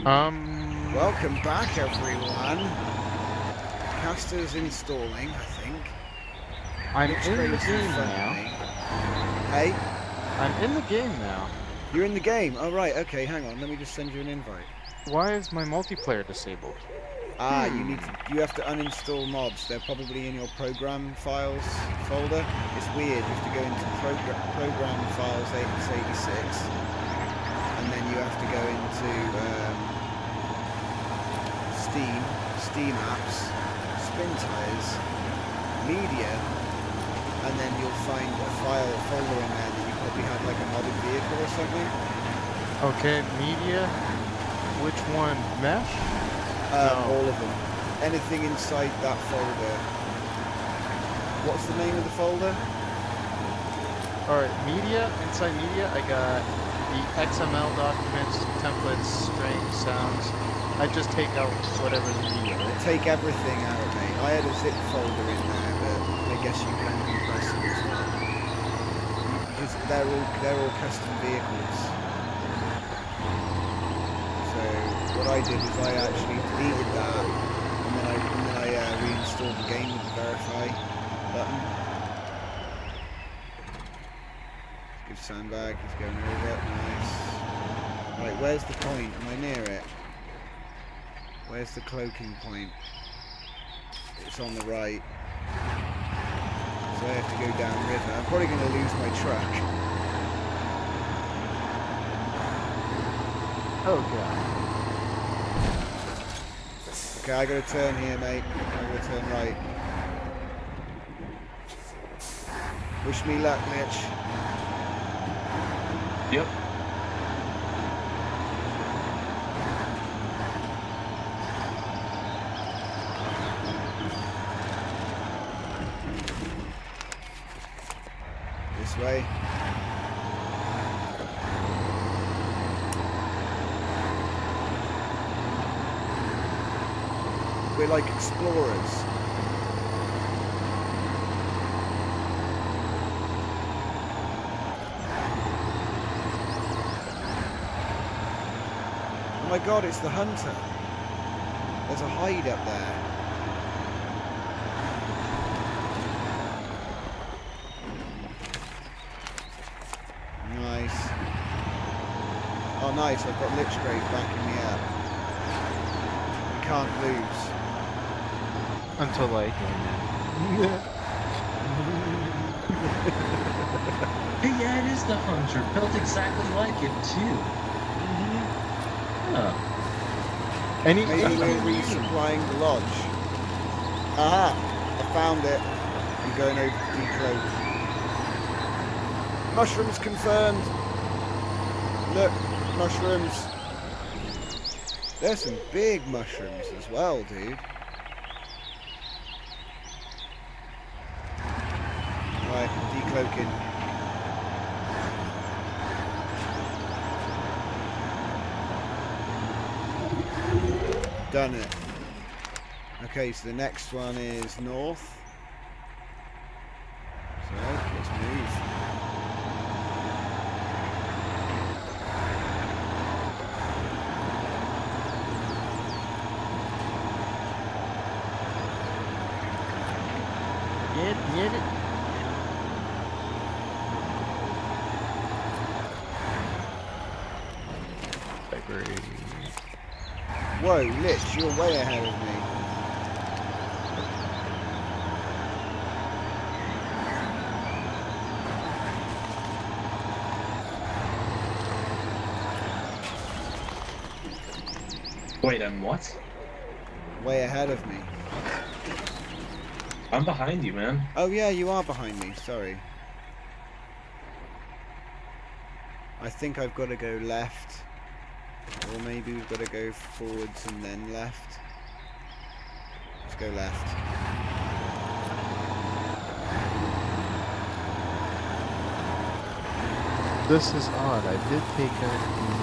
Welcome back, everyone. Caster's installing, I think. I'm in the game now. Hey? I'm in the game now. You're in the game? Oh, right, okay, hang on. Let me just send you an invite. Why is my multiplayer disabled? Ah, you have to uninstall mods. They're probably in your program files folder. It's weird. You have to go into program files 86, and then you have to go into Steam apps, Spintires, media, and then you'll find a folder in there that you probably had like a modded vehicle or something. Okay, media. Which one? Mesh? No. All of them. Anything inside that folder. What's the name of the folder? Alright, media. Inside media, I got the XML documents, templates, strings, sounds. I just take out whatever's media. Right? Take everything out, mate. I had a zip folder in there, but I guess you can compress them as well. Because they're all custom vehicles. So what I did is I actually deleted that, and then I reinstalled the game with the verify button. Give sandbag, he's going over it, nice. Right, where's the point? Am I near it? Where's the cloaking point? It's on the right. So I have to go down river. I'm probably going to lose my truck. Oh god. Okay, I gotta turn here, mate. I gotta turn right. Wish me luck, Mitch. Yep. This way. We're like explorers. Oh my god, it's the hunter. There's a hide up there. Nice. Oh nice, I've got Lichgrave backing me up. We can't lose. Until I Hey, yeah, it is the hunter. Built exactly like it too. Huh. Maybe we're resupplying the lodge. Aha! I found it. I'm going over to decloak. Mushrooms confirmed. Look, mushrooms. There's some big mushrooms as well, dude. Right, decloaking. Done it. Okay, so the next one is north. So, let's move. Get it. Whoa, Lich, you're way ahead of me. Wait, I'm what? Way ahead of me. I'm behind you, man. Oh yeah, you are behind me, sorry. I think I've got to go left. Or maybe we've got to go forwards and then left. Let's go left. This is odd. I did take out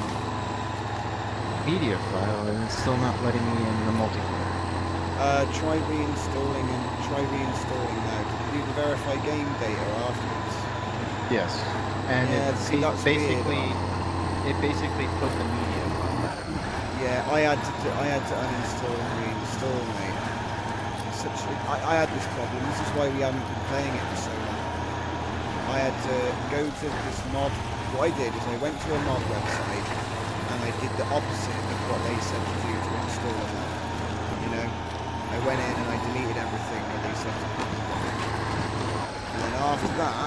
the media file and it's still not letting me in the multiplayer. Try reinstalling now. Did you do the verify game data afterwards? Yes. And yeah, it basically put the media on that. Yeah, Yeah, I had to uninstall and reinstall, mate. I had this problem. This is why we haven't been playing it for so long. I had to go to this mod. What I did is I went to a mod website and I did the opposite of what they said to do to install a mod. You know, I went in and I deleted everything that they said to do. And then after that,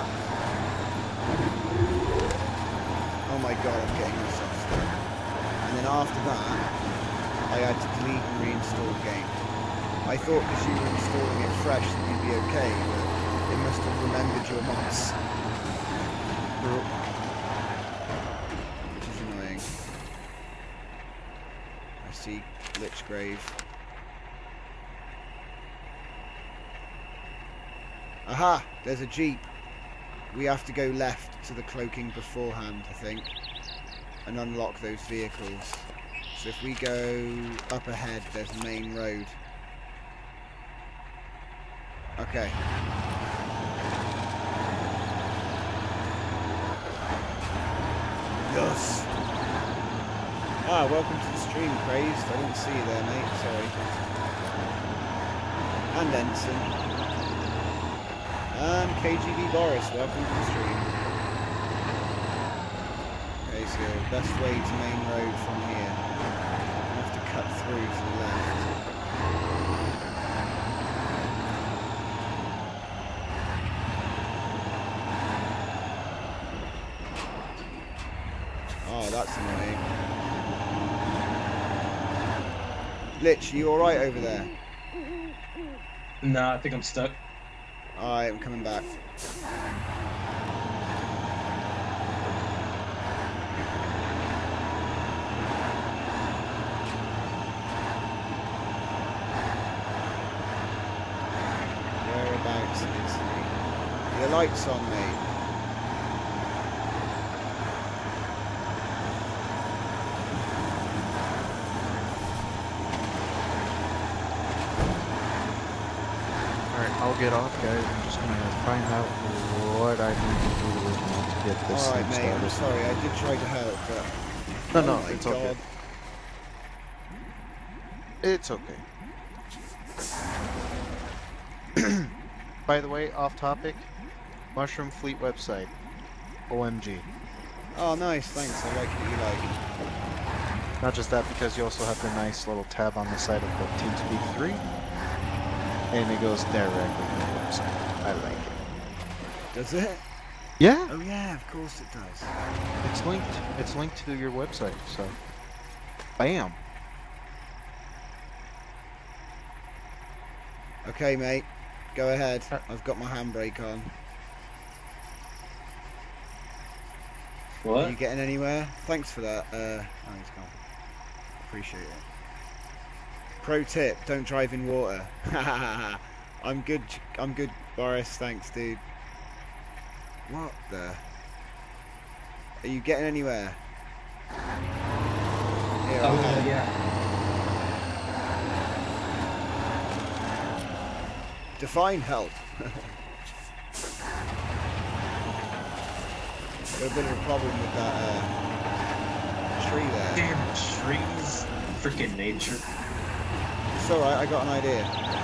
oh my god, I'm getting myself stuck. And then after that, I had to delete and reinstall the game. I thought because you were installing it fresh that you'd be okay, but it must have remembered your mods. Which is annoying. I see Lichgrave. Aha! There's a jeep. We have to go left to the cloaking beforehand, I think, and unlock those vehicles. So if we go up ahead, there's the main road. Okay. Yes. Ah, welcome to the stream, Crazed. I didn't see you there, mate. Sorry. And Ensign. And KGB Boris, welcome to the stream. Okay, so best way to main road from here. You have to cut through to the left. Oh, that's annoying. Lich, you alright over there? Nah, I think I'm stuck. Alright, I'm coming back. Whereabouts is he? Your light's on, mate. I'll get off, guys. I'm just gonna find out what I need to do to get this Alright, thing mate, started. I'm sorry, I did try to help, but... No, oh no, my it's God. okay. It's okay. By the way, off topic, MushroomFleet website. OMG. Oh, nice, thanks, I like what you like. Not just that, because you also have the nice little tab on the side of the TeamSpeak 3. And it goes directly to the website. I like it. Does it? Yeah, Oh yeah, of course it does. it's linked. It's linked to your website, so bam. Okay, mate, go ahead. I've got my handbrake on. Are What? you getting anywhere? Thanks for that. Oh, he's gone. Appreciate it. Pro tip, don't drive in water. I'm good, Boris, thanks, dude. What the? Are you getting anywhere? Here, Oh, I'll- yeah. Define help. Got a bit of a problem with that tree there. Damn trees. Freaking nature. It's alright, I got an idea.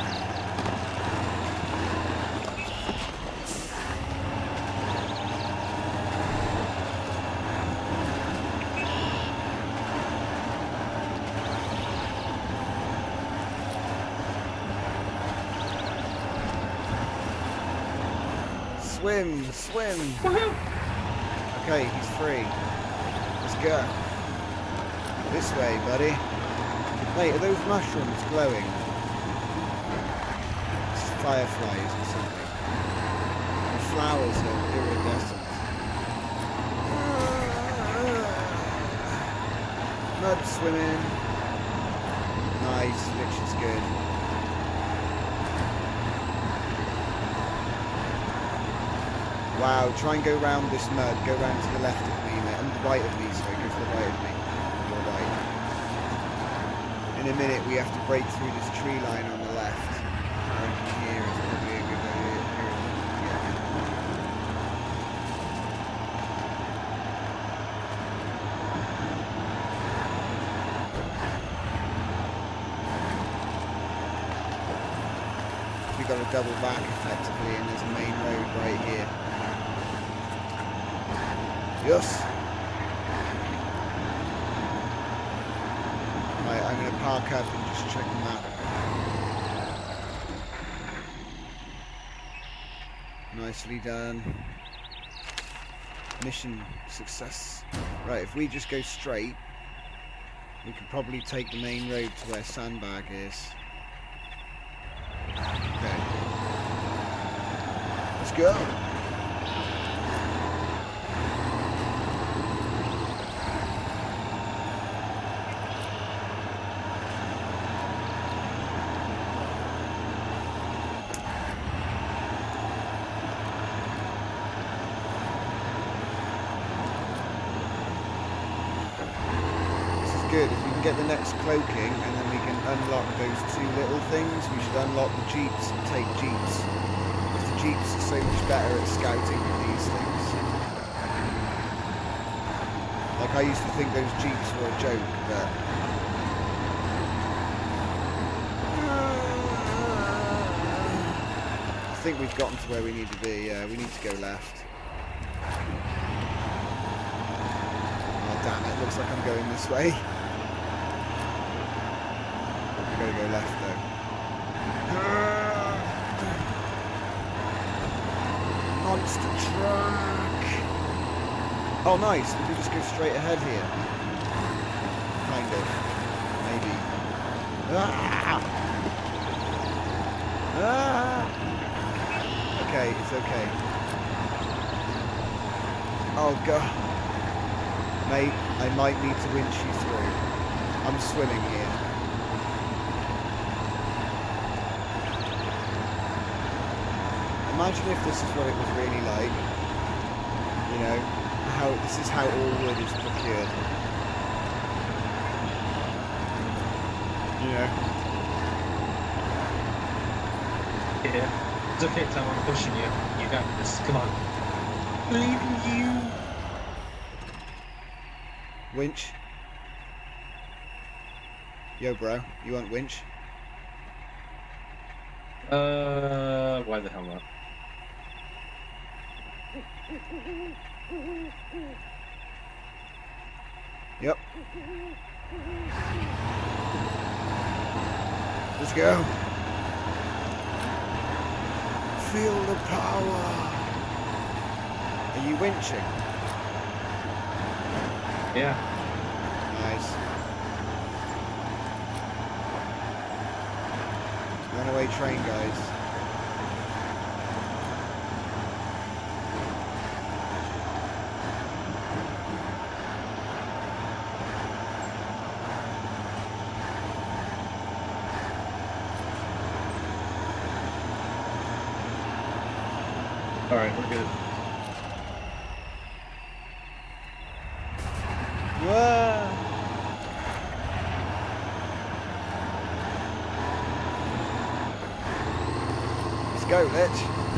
Swim, swim. Woohoo! Okay, he's free. Let's go. This way, buddy. Wait, are those mushrooms glowing? It's fireflies or something. The flowers are iridescent. Mud swimming. Nice, which is good. Wow, try and go round this mud. Go round to the left of me, mate. And the right of me, sorry, go to the right of me. You're right. In a minute, we have to break through this tree line on the left. I reckon here is probably a good idea. we've got to double back effectively, and there's a main road right here. Yes! Right, I'm going to park up and just check the map. Nicely done. Mission success. Right, if we just go straight, we could probably take the main road to where Sandbag is. Okay. Let's go! Good. If we can get the next cloaking and then we can unlock those two little things, we should unlock the jeeps and take jeeps. Because the jeeps are so much better at scouting than these things. Like, I used to think those jeeps were a joke, but... I think we've gotten to where we need to be. We need to go left. Oh damn it, looks like I'm going this way. Gotta go left though. Monster truck! Oh nice, we can just go straight ahead here. Kind of. Maybe. Ah! Ah! Okay, it's okay. Oh god. Mate, I might need to winch you through. I'm swimming here. Imagine if this is what it was really like. You know, this is how all wood is procured. You know. Yeah. It's okay, Tom, I'm pushing you. You got this. Come on. Believe in you. Winch. Yo, bro. You want winch? Why the hell not? Yep. Let's go. Feel the power. Are you winching? Yeah. Nice. Runaway train, guys. Alright, we're good. Whoa! Let's go, Lich.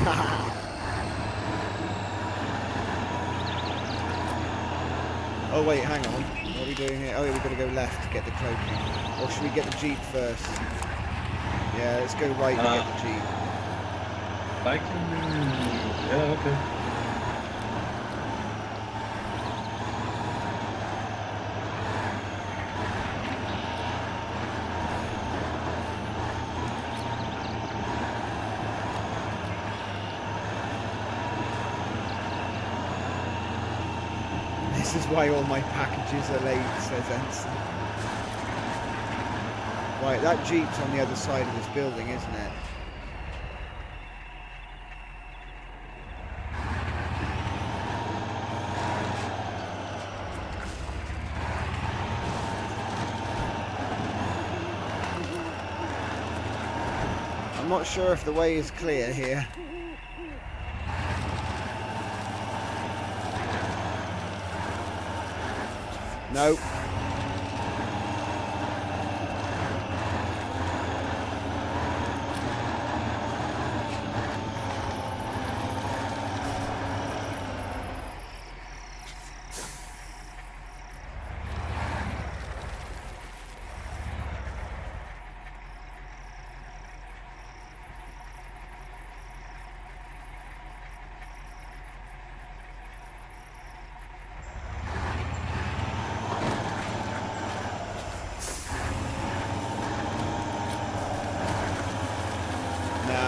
Oh wait, hang on. What are we doing here? Oh, we've got to go left to get the cloaking. Or should we get the Jeep first? Yeah, let's go right to get the Jeep. I can... Yeah, okay. This is why all my packages are late, says Ensign. Right, that Jeep's on the other side of this building, isn't it? I'm not sure if the way is clear here. No.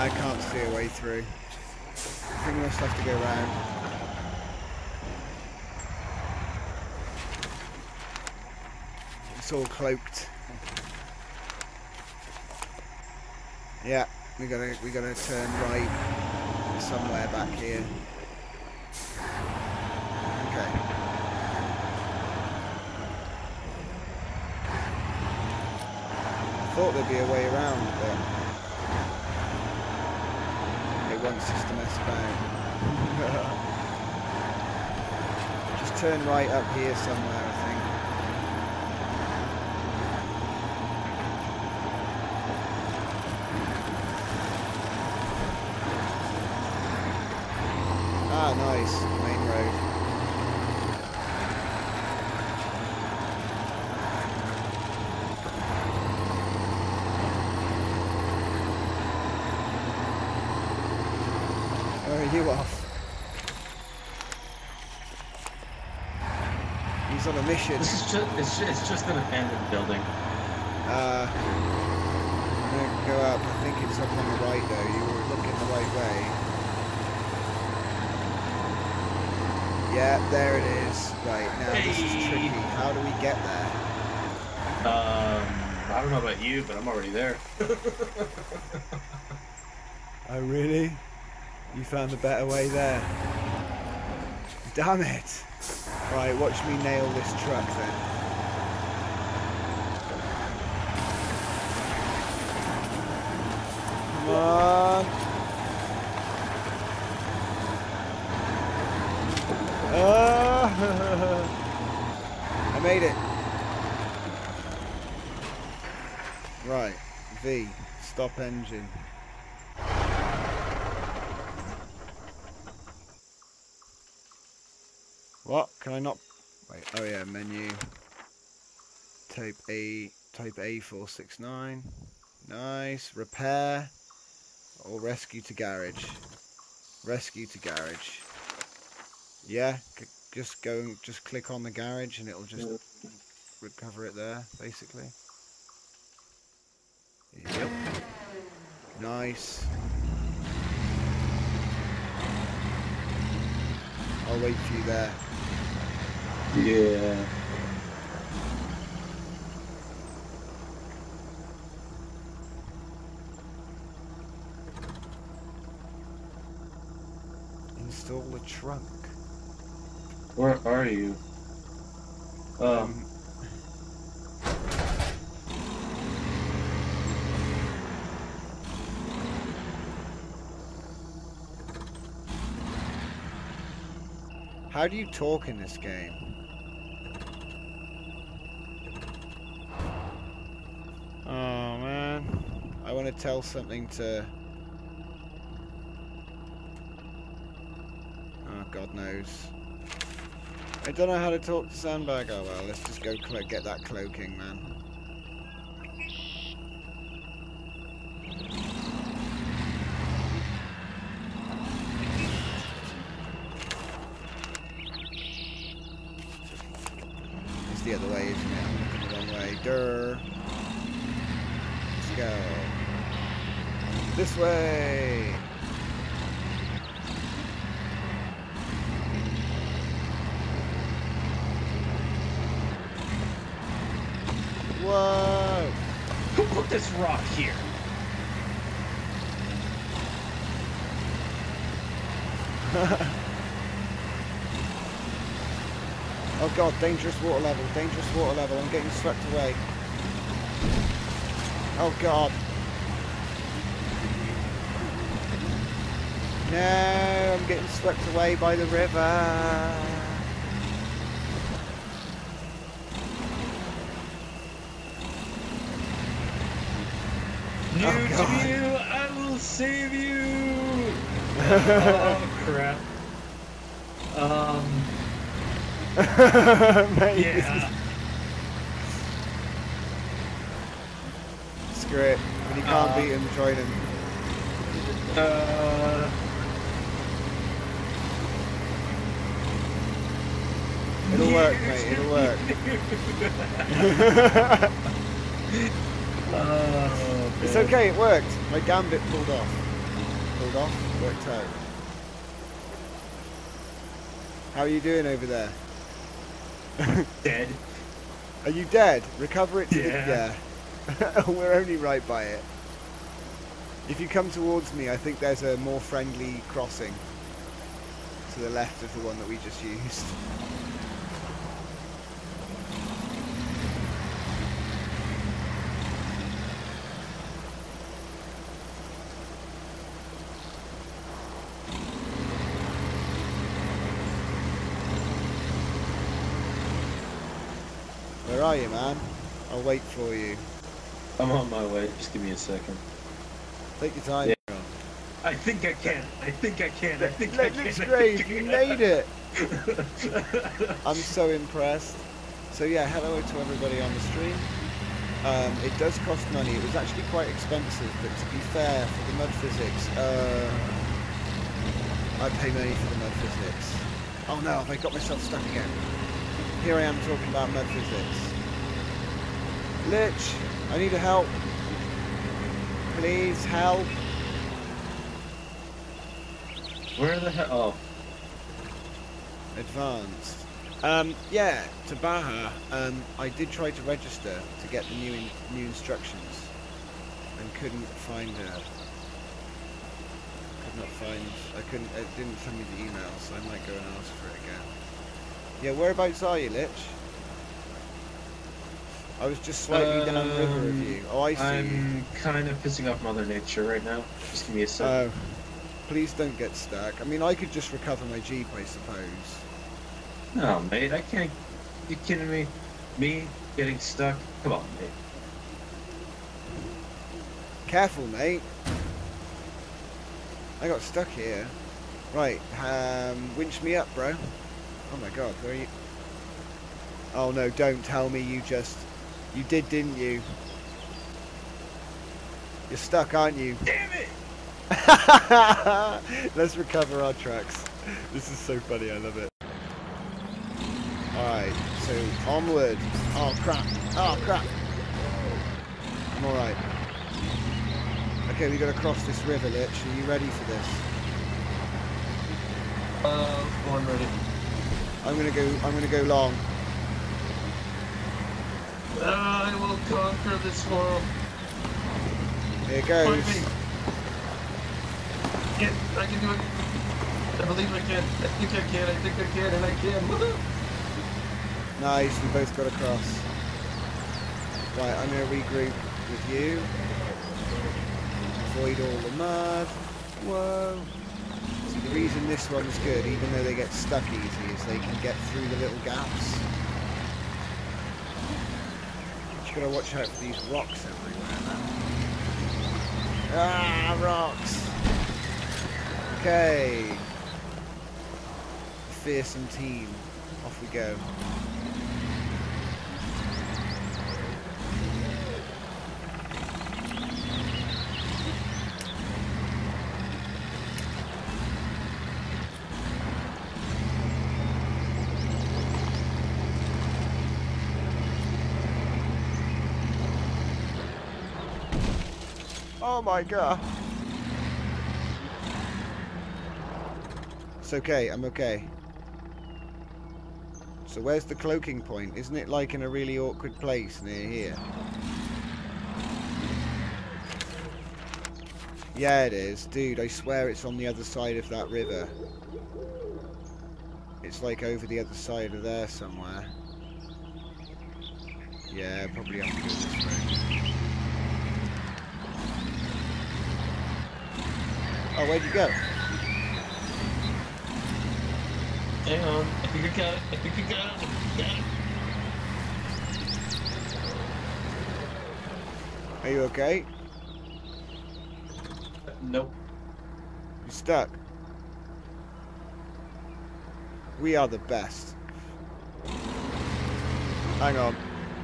I can't see a way through. I think we must have to go round. It's all cloaked. Yeah, we gotta turn right somewhere back here. Okay. I thought there'd be a way around, but it wants us to mess about. Just turn right up here somewhere, I think. Ah, nice. Main road. Where are you off? He's on a mission. This is it's just an abandoned building. I'm gonna go up. I think it's up on the right though. You were looking the right way. Yeah, there it is. Right, now this is tricky. How do we get there? I don't know about you, but I'm already there. Oh really? You found a better way there. Damn it! Right, watch me nail this truck then. Come on! I made it. Right, V, stop engine. What? Can I not? Wait. Oh yeah, menu. Type A469. Nice. Repair or rescue to garage. Rescue to garage. Yeah. Just go and just click on the garage and it'll just recover it there, basically. Yep. Nice. I'll wait for you there. Yeah. Install the trunk. Where are you? How do you talk in this game? Oh man, I want to tell something to... Oh, God knows. I don't know how to talk to Sandbag. Oh well, let's just go get that cloaking, man. It's the other way, isn't it? I'm looking the wrong way. Durr. Let's go. This way. Whoa! Who put this rock here? Oh God, dangerous water level, dangerous water level. I'm getting swept away. Oh God. No, I'm getting swept away by the river. New Oh, to God. you, I will save you! Oh crap. Mate, Yeah. Screw it. When you can't beat him, join him. It'll work, mate. It'll work. Oh, It's okay. It worked. My gambit pulled off. leveled off, worked out. How are you doing over there? Dead. Are you dead? Recover it to Yeah. the... We're only right by it. If you come towards me, I think there's a more friendly crossing to the left of the one that we just used. Where are you, man? I'll wait for you. I'm on my way. Just give me a second. Take your time. Yeah. John. I think I can. I think I can. I think I can. Let's grave. You made it. I'm so impressed. So yeah, hello to everybody on the stream. It does cost money. It was actually quite expensive, but to be fair, for the mud physics, I pay money for the mud physics. Oh no, have I got myself stuck again? Here I am talking about mud physics. Lich, I need help. Please help. Where the hell? Oh. Advanced. Yeah, to Baja, I did try to register to get the new instructions and couldn't find it. It didn't send me the email, so I might go and ask for it again. Yeah, whereabouts are you, Lich? I was just slightly downriver of you. Oh, I see. I'm kind of pissing off Mother Nature right now. Just give me a second. Oh, please don't get stuck. I mean, I could just recover my Jeep, I suppose. No, mate, I can't. You kidding me? Me getting stuck? Come on, mate. Careful, mate. I got stuck here. Right, winch me up, bro. Oh my god, where are you? Oh no, don't tell me you did, didn't you? You're stuck, aren't you? Damn it! Let's recover our trucks. This is so funny, I love it. Alright, so onward. Oh crap. Oh crap. I'm alright. Okay, we gotta cross this river, Lich. Are you ready for this? Born ready. I'm gonna go long. I will conquer this world. Here goes. Fight me. Yeah, I can do it. I believe I can. I think I can. I think I can, and I can. Woohoo! Nice, we both got across. Right, I'm gonna regroup with you. Avoid all the mud. Whoa. See, the reason this one's good, even though they get stuck easy, is they can get through the little gaps. But you gotta watch out for these rocks everywhere, man. Ah, rocks! Okay. Fearsome team. Off we go. Oh my god. It's okay, I'm okay. So where's the cloaking point? Isn't it like in a really awkward place near here? Yeah, it is. Dude, I swear it's on the other side of that river. It's like over the other side of there somewhere. Yeah, probably have to go this way. Oh, where'd you go? Hang on. I think I got it. I think I got it. Got it. Are you okay? Nope. You stuck? We are the best. Hang on.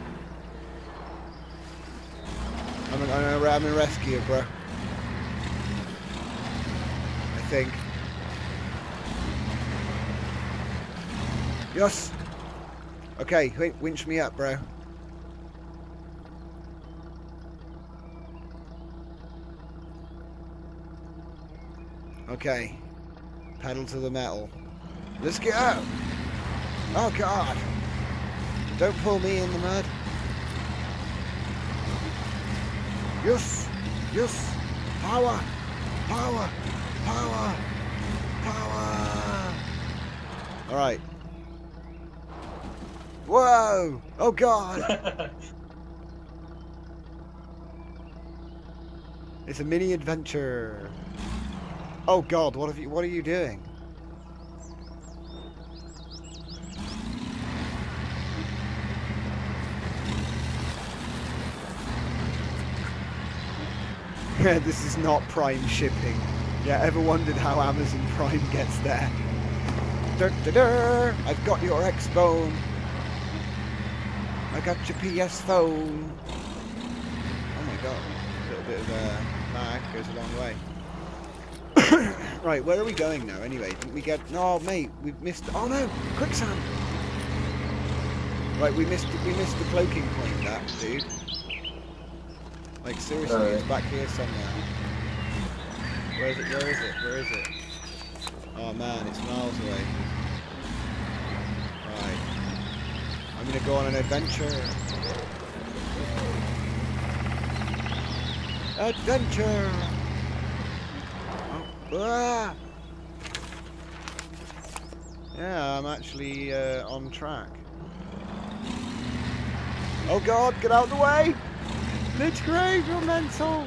I'm gonna rescue you, bro. I think. Yes. Okay, winch me up, bro. Okay. Pedal to the metal. Let's get out! Oh god! Don't pull me in the mud. Yes! Yes! Power! Power! Power! Power! Alright. Whoa! Oh god! It's a mini adventure. Oh god, what are you doing? This is not Prime shipping. Yeah, ever wondered how Amazon Prime gets there? I've got your X-Bone. I got your PS phone. Oh my god. A little bit of lag goes a long way. Right, where are we going now anyway? Didn't we get... No, mate, we've missed... Oh no! Quicksand! Right, we missed the cloaking point, that, dude. Like, seriously, it's back here somewhere. Where is it? Where is it? Where is it? Oh man, it's miles away. Right. I'm gonna go on an adventure. Adventure! Oh, ah! Yeah, I'm actually on track. Oh god, get out of the way! Lich Grave, you're mental!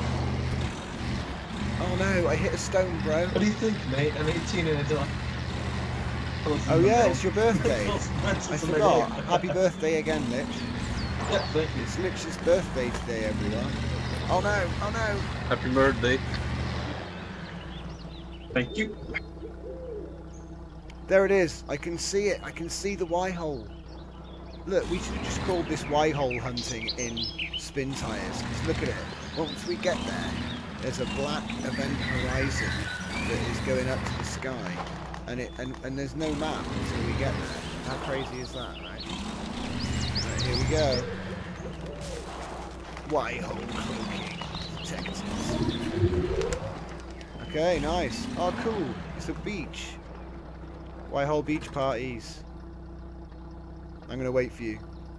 Oh no, I hit a stone, bro. What do you think, mate? I'm 18 and I don't... Oh yeah, it's your birthday. I forgot. Happy birthday again, Lich. Yeah, thank you. It's Lich's birthday today, everyone. Oh no, oh no! Happy birthday. Thank you. There it is. I can see it. I can see the Y-hole. Look, we should have just called this Y-hole hunting in Spintires. Because look at it. Once we get there, there's a black event horizon that is going up to the sky. And there's no map until we get there. How crazy is that, right? Right, here we go. Y-hole cloaking detected. Okay, nice. Oh, cool. It's a beach. Y-hole beach parties. I'm gonna wait for you.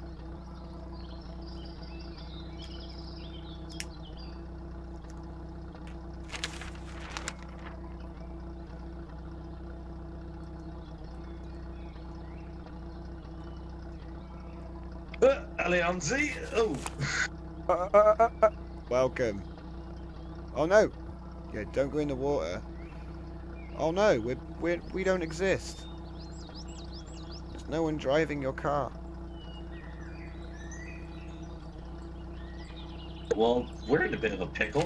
Alianzi! Oh! Welcome. Oh no! Yeah, don't go in the water. Oh no, we don't exist. There's no one driving your car. Well, we're in a bit of a pickle.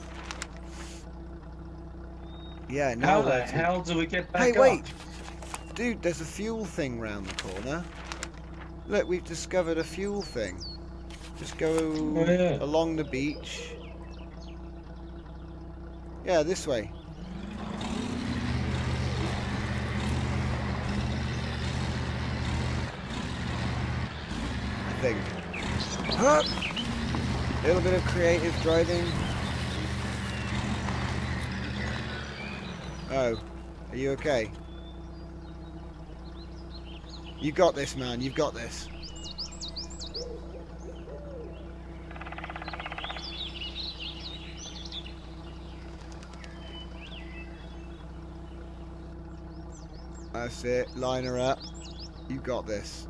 Yeah, now How the hell do we get back Hey, up? wait! Dude, there's a fuel thing round the corner. Look, we've discovered a fuel thing. Just go along the beach. Yeah, this way. I think. Huh? A little bit of creative driving. Oh, are you okay? You got this, man. You've got this. That's it. Line her up. You got this.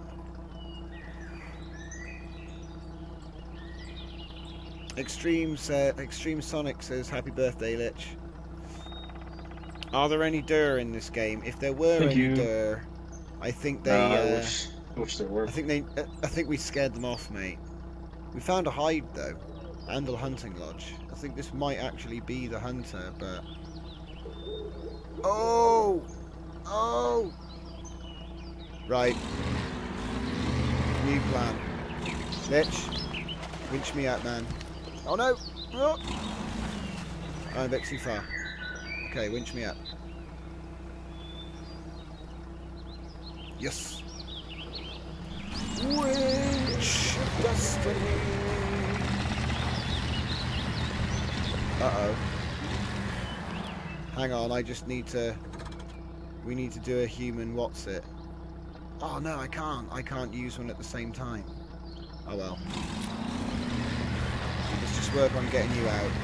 Extreme Sonic says, "Happy birthday, Lich." Are there any Dur in this game? If there were any Dur, I think they. I wish there were. I think we scared them off, mate. We found a hide though, and a hunting lodge. I think this might actually be the hunter, but. Oh! Oh! Right. New plan. Lich, winch me out, man. Oh no! Oh. I'm a bit too far. Okay, winch me up. Yes! Winch destiny! Uh-oh. Hang on, I just need to... We need to do a human what's it. Oh no, I can't. I can't use one at the same time. Oh well. Let's just work on getting you out.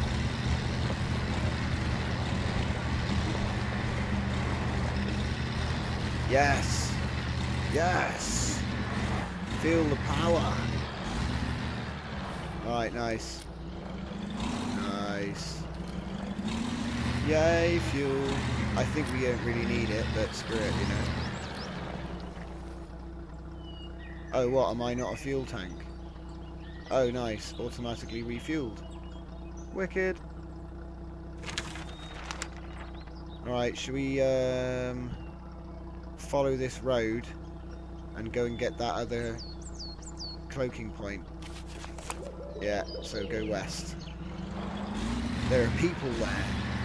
Yes! Yes! Feel the power! Alright, nice. Nice. Yay, fuel. I think we don't really need it, but screw it, you know. Oh, what? Am I not a fuel tank? Oh, nice. Automatically refueled. Wicked. Alright, should we follow this road and go and get that other cloaking point? Yeah, so go west. There are people there.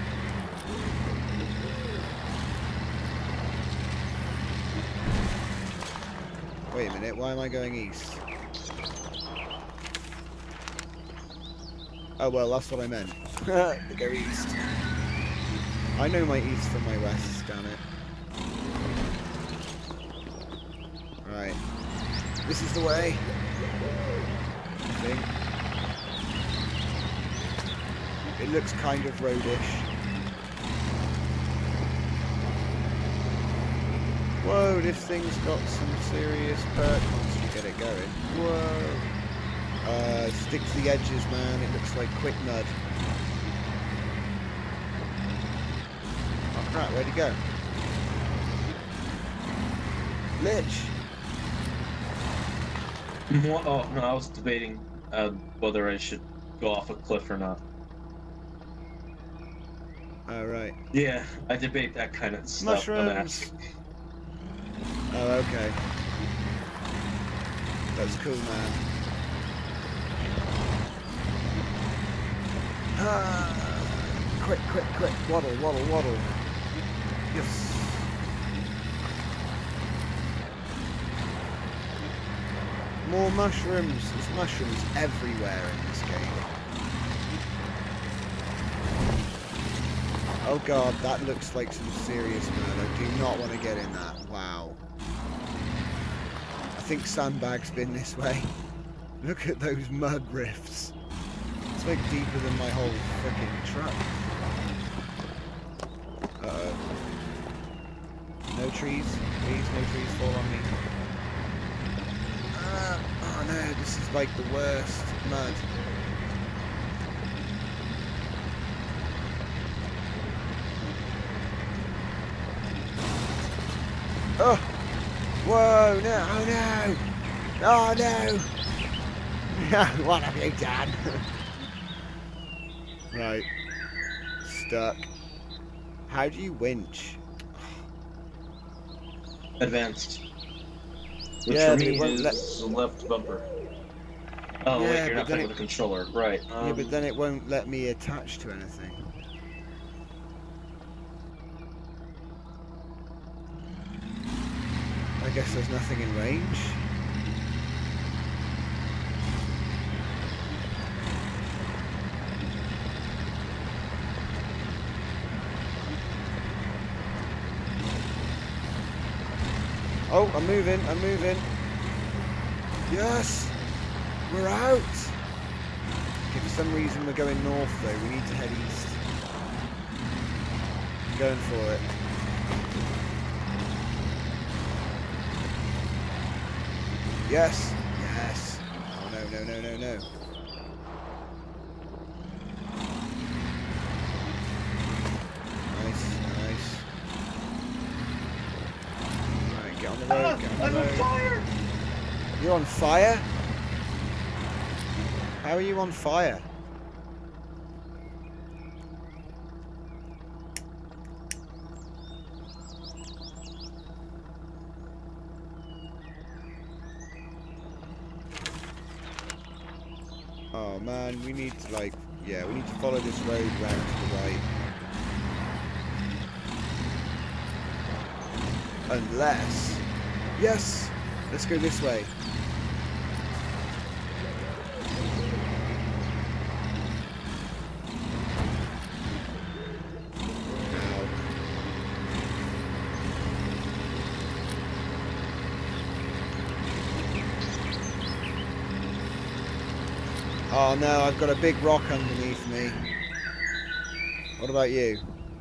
Wait a minute, why am I going east? Oh well, that's what I meant. To go east. I know my east from my west, damn it. Right. This is the way. I think. It looks kind of roadish. Whoa, this thing's got some serious perk once you get it going. Whoa. Stick to the edges, man. It looks like quick mud. Oh crap, where'd he go? Lich! Oh, no, I was debating whether I should go off a cliff or not. Oh, right. Yeah, I debate that kind of stuff. Mushrooms! Oh, okay. That's cool, man. Ah, quick, quick, quick. Waddle, waddle, waddle. Yes. More mushrooms. There's mushrooms everywhere in this game. Oh god, that looks like some serious murder. I do not want to get in that. Wow. I think Sandbag's been this way. Look at those mud rifts. It's like deeper than my whole freaking truck. Uh-oh. No trees. Please, no trees fall on me. Oh no, this is like the worst mud. Oh! Whoa, no, oh no! Oh no! What have you done? Right. Stuck. How do you winch? Advanced. Which Yeah, for but it me won't is the left bumper. Oh Yeah, wait, you're but not then playing with a controller, right? Yeah, but then it won't let me attach to anything. I guess there's nothing in range. Oh, I'm moving, I'm moving. Yes! We're out! Okay, for some reason we're going north though. We need to head east. I'm going for it. Yes! Yes! Oh no, no, no, no, no. Nice, nice. Alright, get on the road, get on the road. I'm on fire! You're on fire? How are you on fire? Oh man, we need to like, yeah, we need to follow this road round to the right. Unless, yes, let's go this way. Oh no, I've got a big rock underneath me. What about you?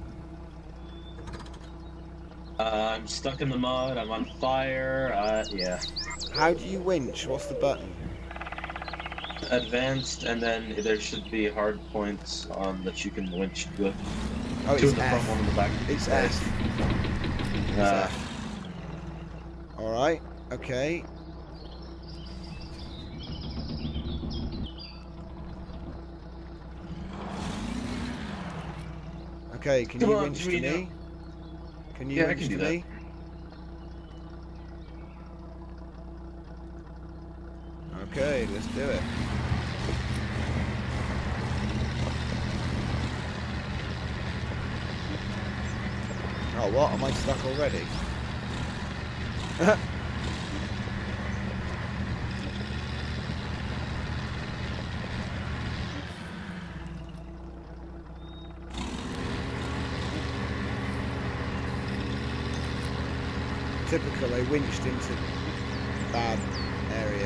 I'm stuck in the mud. I'm on fire. Yeah. How do you winch? What's the button? Advanced, and then there should be hard points on that you can winch to. Oh, Two it's in the F. front, one in the back. It's There F. It's F. Alright, okay. Okay, can Come you on, winch to Torino. me? Can you Yeah, I winch can to do that. me? Okay, let's do it. Oh, what? Am I stuck already? Typical, I winched into bad area.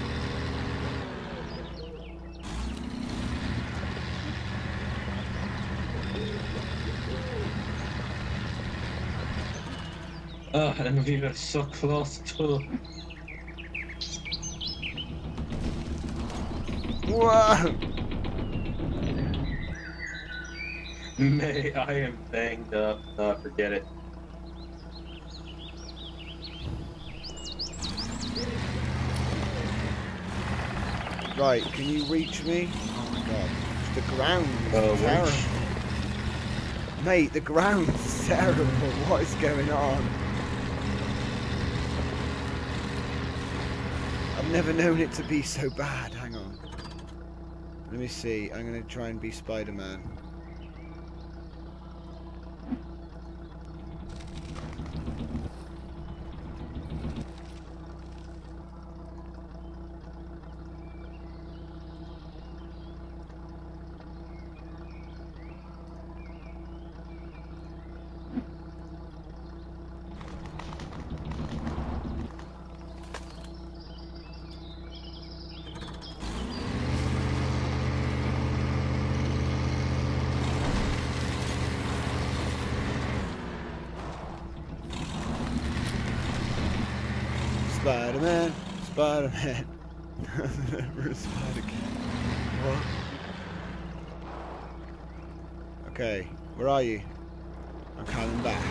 Oh, and we were so close to. Whoa! May I am banged up. Forget it. Right, can you reach me? Oh my god. The ground is terrible. Winch. Mate, the ground is terrible. What is going on? I've never known it to be so bad. Hang on. Let me see. I'm going to try and be Spider-Man. Spider-Man, Spider-Man. Never a Spider-Man. What? Okay, where are you? I'm coming back.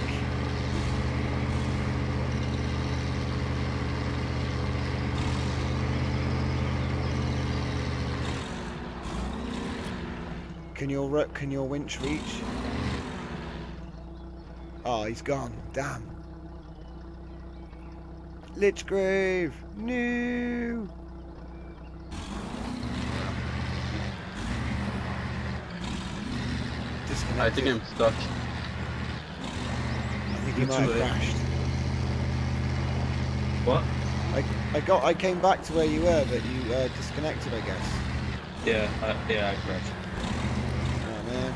Can your winch reach? Oh, he's gone. Damn. Lichgrave! No! Disconnected. I think I'm stuck. I think he might have crashed. What? I came back to where you were, but you disconnected, I guess. Yeah, I crashed. Oh man.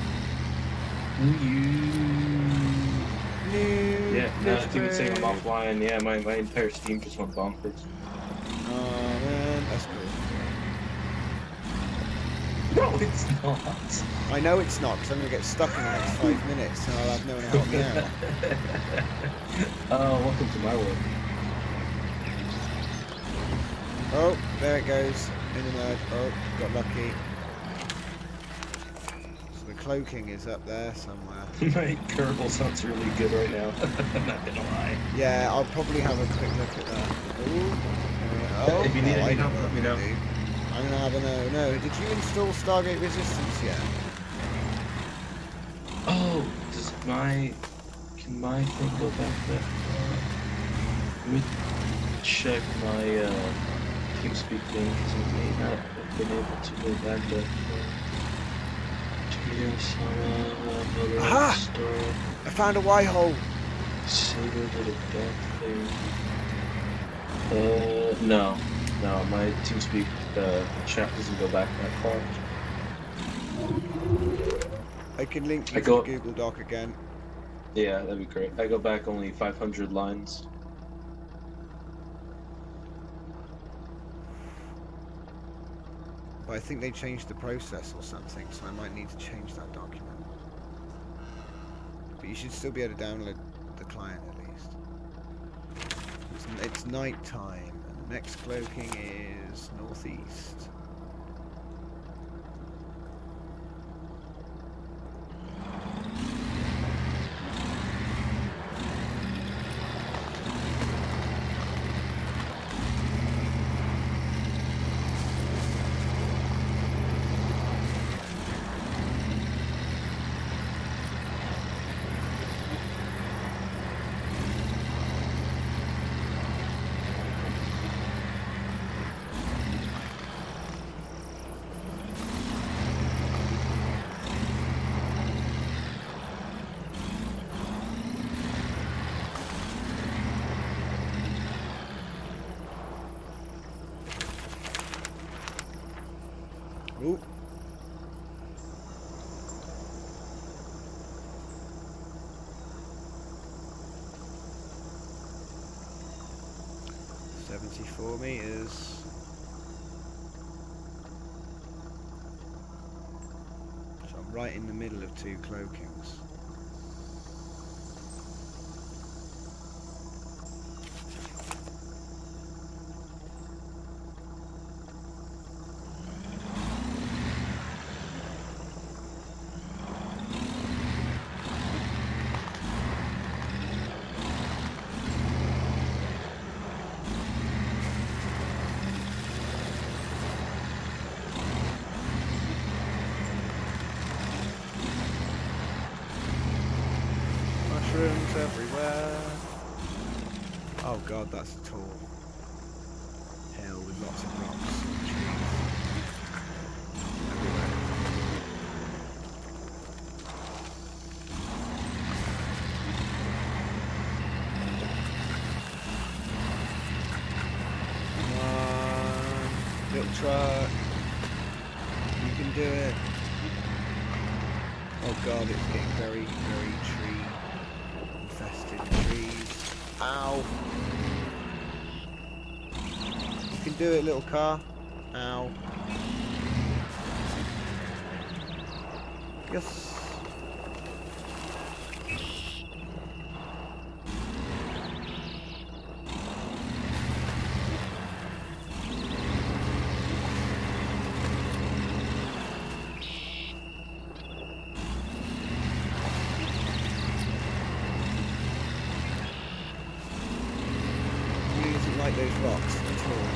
No. Yeah, now that you can say I'm offline, yeah, my entire Steam just went bonkers. Oh man, that's cool. No, it's not. I know it's not, because I'm going to get stuck in the next 5 minutes, and I'll have no one to help me out. Oh, welcome to my world. Oh, there it goes. In the mud. Oh, got lucky. So the cloaking is up there somewhere. My Kerbal sounds really good right now. I'm not gonna lie. Yeah, I'll probably have a quick look at that. Ooh. Oh, If you need I any know help, what let me I'm know. gonna do. I'm gonna have a no. Did you install Stargate Resistance yet? Oh, can my thing go back that far? Let me check my TeamSpeak thing, because I may not have been able to go back that far. Aha! I found a Y-hole! Saber did a dark thing. No, my TeamSpeak chat doesn't go back that far. I can link you I to go- the Google Doc again. Yeah, that'd be great. I go back only 500 lines. But I think they changed the process or something, so I might need to change that document. But you should still be able to download the client at least. It's night time, and the next cloaking is northeast. Ooh. $74 meters. So I'm right in the middle of two cloakings. Mushrooms everywhere. Oh god, that's a tall hill with lots of rocks and trees everywhere. Come on, little truck. You can do it. Oh god, it's getting very, very infested trees. Ow! You can do it, little car. Ow. Yes. Like those rocks at all.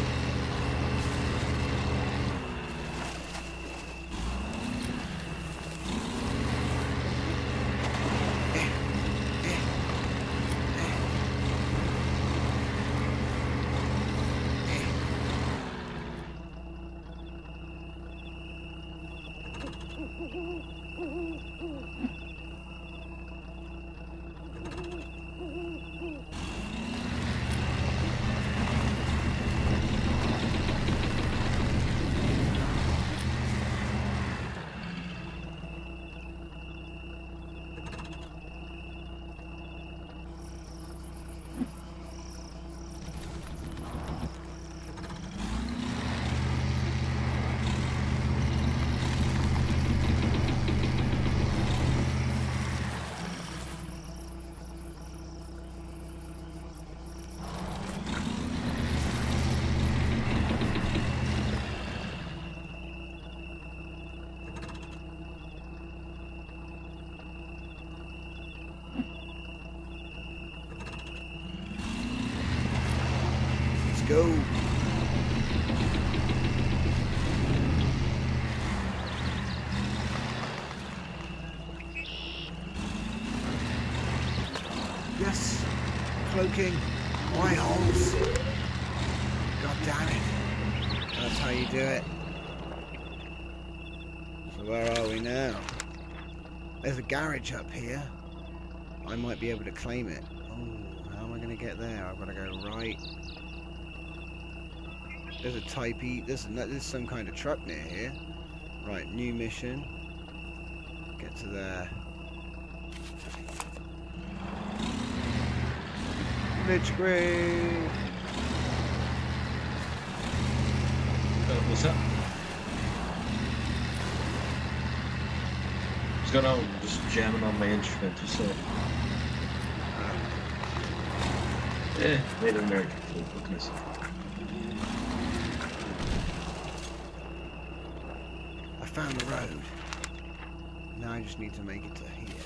Go. Yes. Cloaking. White holes. God damn it. That's how you do it. So where are we now? There's a garage up here. I might be able to claim it. Oh, how am I going to get there? I've got to go right. There's a Type E. There's some kind of truck near here. Right, new mission. Get to there. Glitch grave. What's that? gone out and just jamming on my instrument, you saw. Native American flute, what can I say? I found the road. Now I just need to make it to here.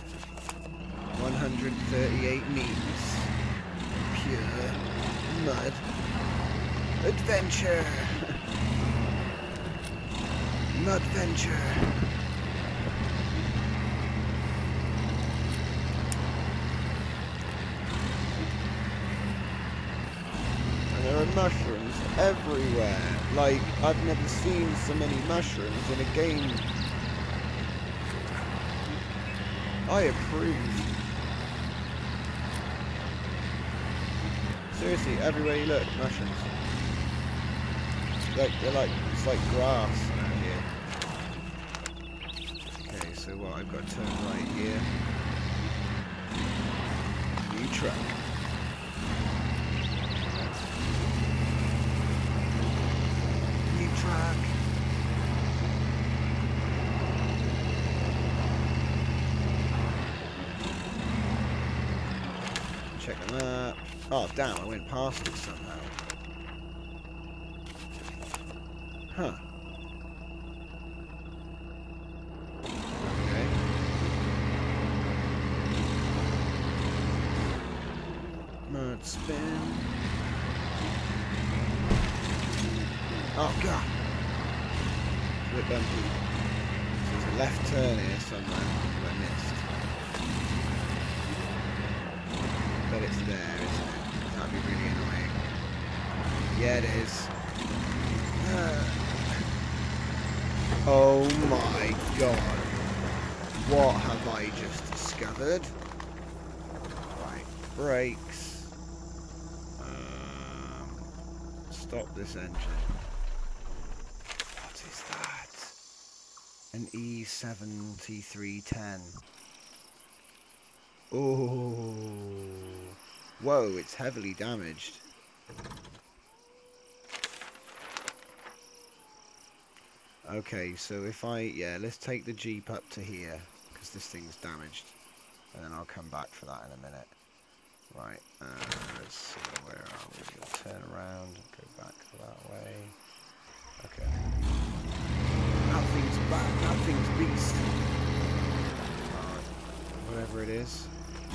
138 meters. Pure mud. Adventure! Mudventure! And there are mushrooms everywhere. Like, I've never seen so many mushrooms in a game. I approve. Seriously, everywhere you look, mushrooms. They're like, it's like grass out here. Okay, so what, I've got to turn right here. New truck. New truck. Check the map. Oh damn, I went past it somehow. Huh. Okay. Mud spin. Oh god. It's a bit bumpy. So there's a left turn here somewhere that I missed. But it's there, isn't it? That'd be really annoying. Yeah, it is. Oh my god. What have I just discovered? Right, brakes. Stop this engine. What is that? An E7310. Oh. Whoa, it's heavily damaged. Okay, so if let's take the Jeep up to here, because this thing's damaged, and then I'll come back for that in a minute. Right, let's see, where are we? We'll turn around and go back that way. Okay. That thing's back, that thing's beast. Whatever it is.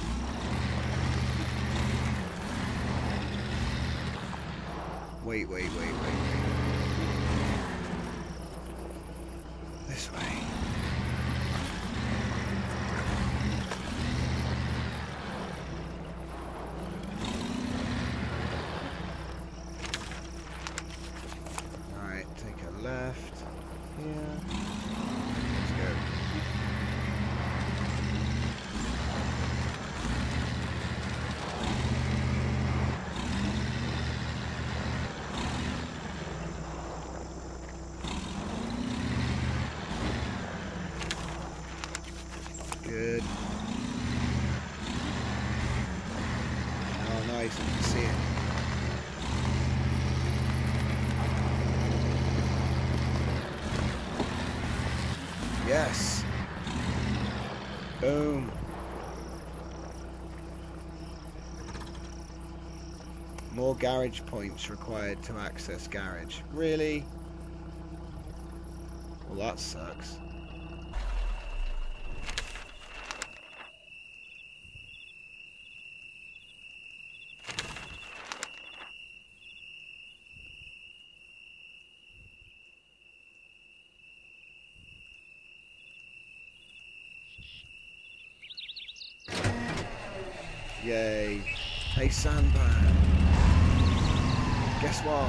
Wait. This way. Alright, take a left here. Let's go. Good. Oh, nice. You can see it. Yes. Boom. More garage points required to access garage. Really? Well, that sucks. Yay. Hey, Sandman. Guess what?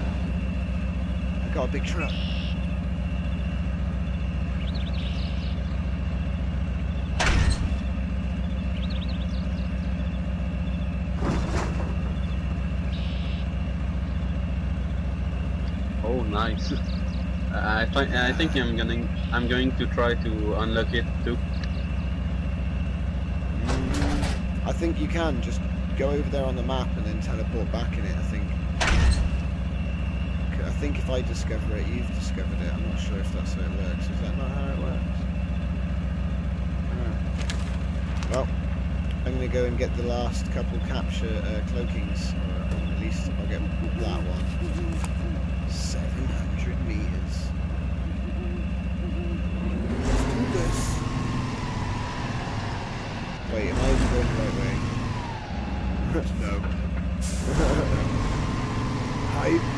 I got a big truck. Oh, nice. I think I'm going to try to unlock it too. I think you can just go over there on the map and then teleport back in it. I think if I discover it, you've discovered it. I'm not sure if that's how it works. Is that not how it works? Well, I'm going to go and get the last couple capture cloakings, or at least I'll get that one. 700 meters. Let's do this. Wait, am I even going the right way? No. Hype.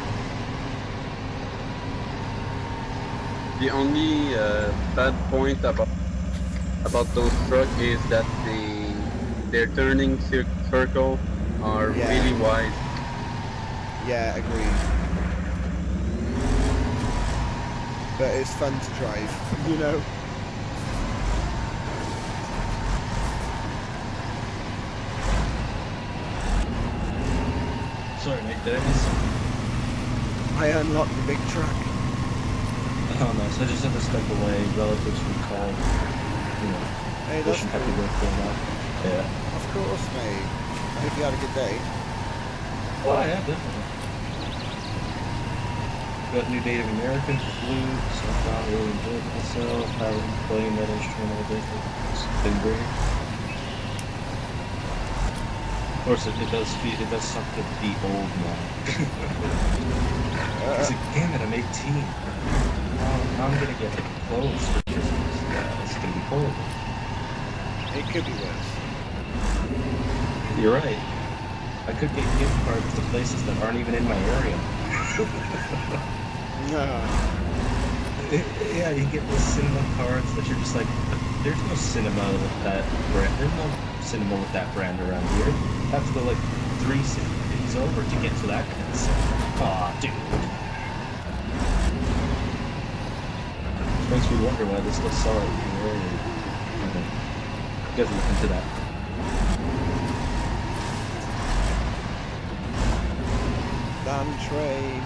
The only bad point about those trucks is that their turning circle are really wide. Yeah, agreed. But it's fun to drive, you know. Sorry, mate, did I miss something? I unlocked the big truck. Oh, nice. I just had to step away. Relatives would call. You know, Hey, wish that's them happy cool. birthday and that. Yeah. Of course, mate. I hope you had a good day. Oh, yeah, definitely. Got new Native American flute, so I found really enjoyed myself. Having playing that instrument all day. It's been great. Of course, it does suck to be old now. It's like, damn it, I'm 18. Now I'm gonna get clothes for Christmas. Yeah, it's gonna be horrible. It could be worse. You're right. I could get gift cards to places that aren't even in my area. Yeah, you get those cinema cards that you're just like, there's no cinema with that brand. There's no cinema with that brand around here. I have to go like 3 cities over to get to that kind of cinema. Aw, dude. Makes me wonder why they still sell it in the area. You guys look into that. Land train.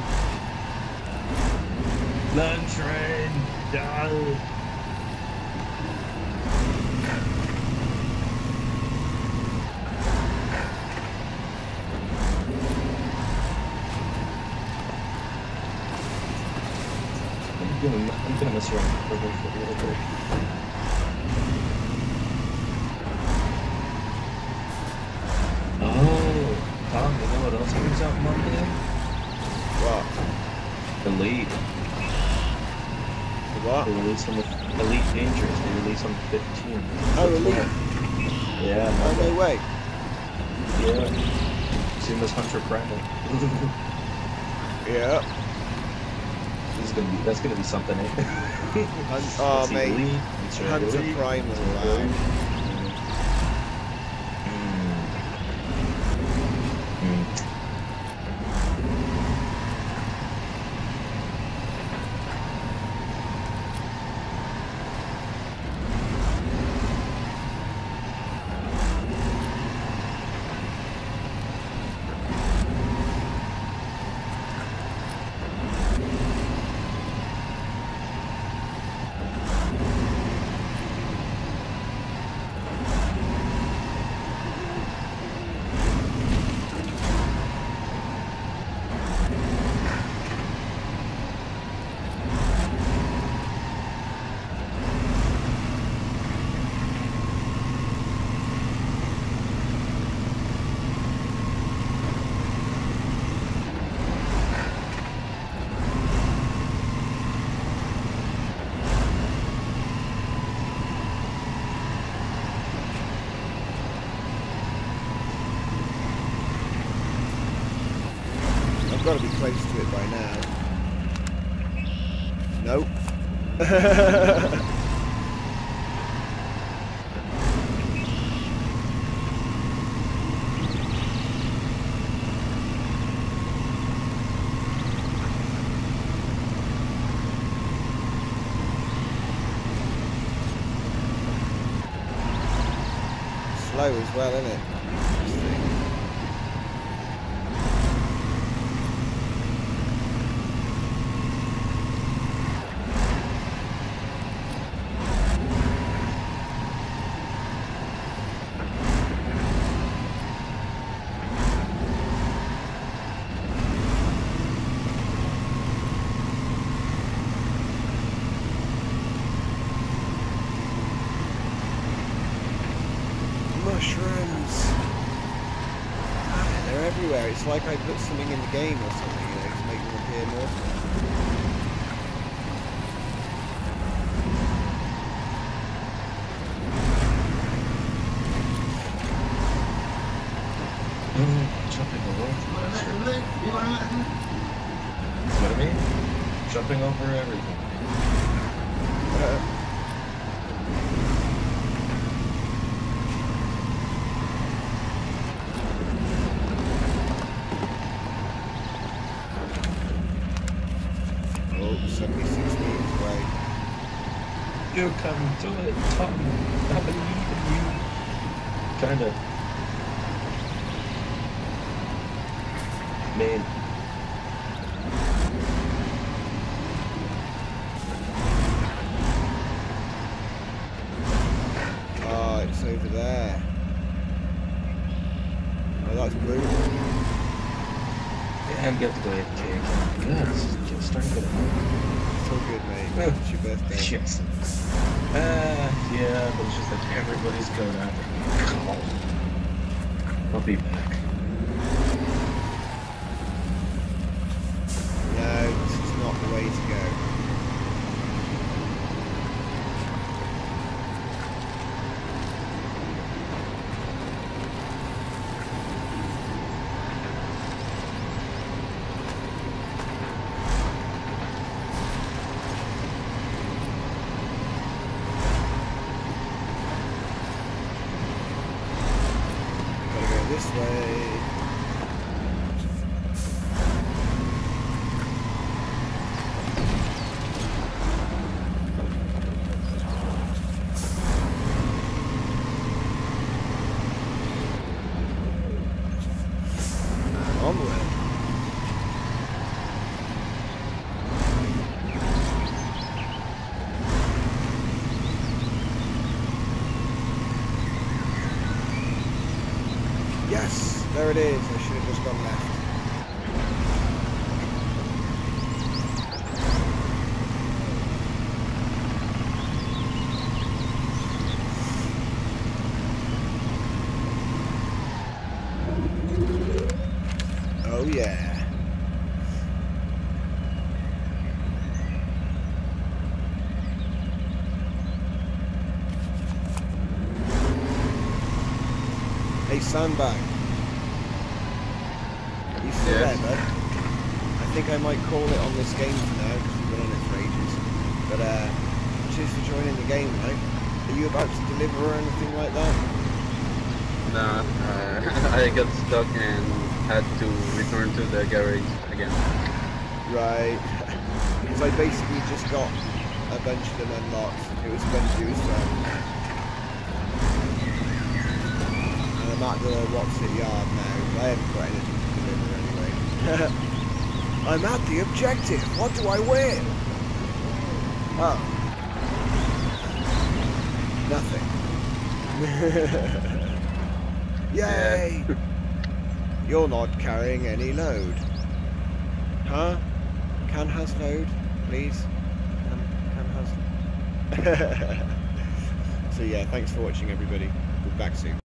Land train! No! I'm gonna mess around for a little bit. Oh, Tom, you know what else comes out Monday? What? Elite. What? They release on the Elite Dangerous. They release on the 15th. Oh, Elite? Yeah, Oh, Monday. no way. Yeah. Seen this Hunter Primal. Yeah. That's gonna be something, eh? Oh, mate. Elite, Hunter Elite, Primal, Hunter wow. Elite. I've got to be close to it by now. Nope. Slow as well, isn't it? This thing. mushrooms! Damn it, they're everywhere. It's like I put something in the game or something, you know, to make them appear more. Jumping all over the what I mean? Jumping over everything. Oh, 76 meters away. You're coming to it, Tom. I believe in you. Kinda. Man. Oh, it's over there. Oh, that's brutal. Yeah, I'm good to go ahead and kick. Good, it's starting to get It's all good, mate. It's your birthday. Yes. Yeah, but it's just that everybody's going after me. Come on. I'll be back. No, this is not the way to go. Gotta go this way. Onward. Yes, there it is. I should have just gone left. Oh yeah. Hey, Sandbag. You still Yes. there, bud? I think I might call it on this game for now, because we've been on it for ages. But, cheers for joining the game, right? Are you about to deliver or anything like that? Nah, I got stuck and had to return to the garage again. Right. Because I basically just got a bunch of them unlocked. It was fun to do as well. And I'm at the What's It yard now. I haven't got anything to deliver anyway. I'm at the objective. What do I win? Oh. Nothing. Yay! You're not carrying any load. Huh? Can has load, please. Can has. So yeah, thanks for watching, everybody. We'll be back soon.